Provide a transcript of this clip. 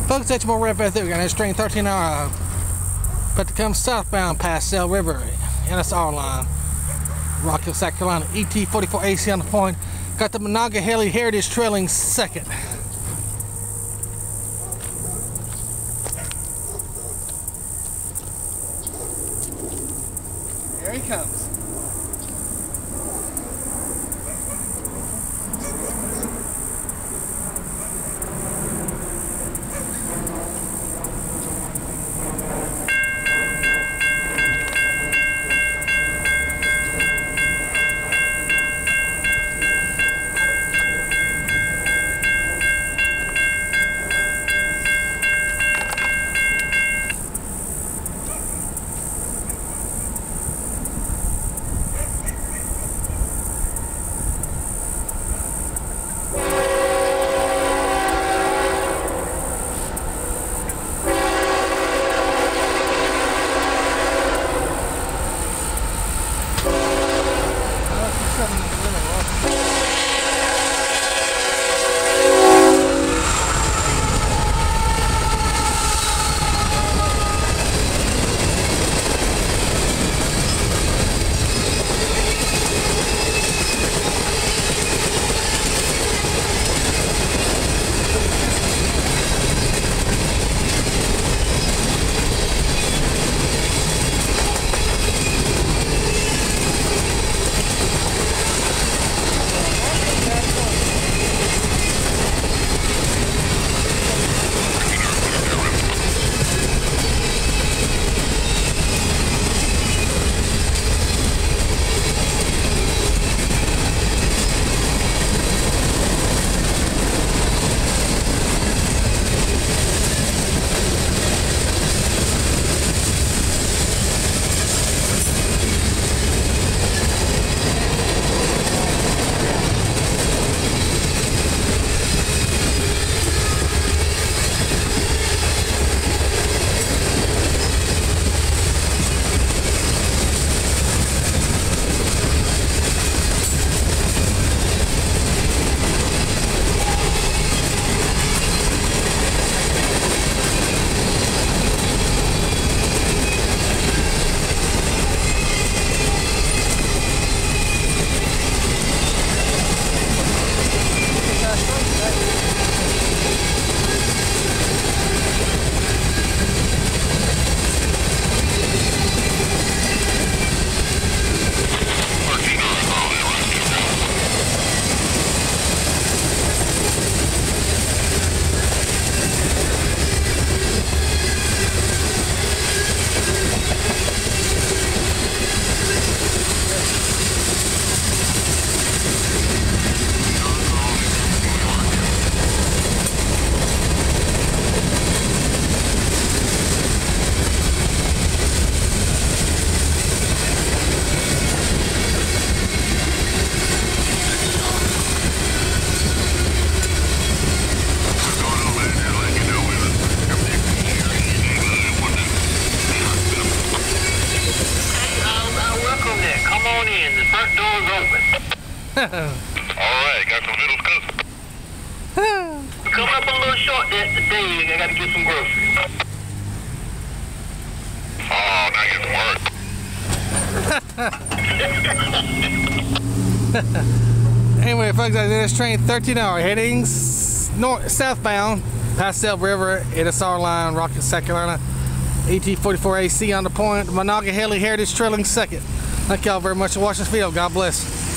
Folks, that's more right back there. We got this train 13R about to come southbound past Sale River, NSR line, Rock Hill, South Carolina. ET44AC on the point. Got the Monongahela Heritage trailing second. Here he comes. Alright, got some little stuff. Coming up a little short there today. I gotta get some groceries. Oh, now get some work. Anyway, folks, this train 13R heading southbound past Sale River, NSR line, Rock Hill, South Carolina. ET44AC on the point. Monongahela Heritage trailing second. Thank y'all very much for watching this video. God bless.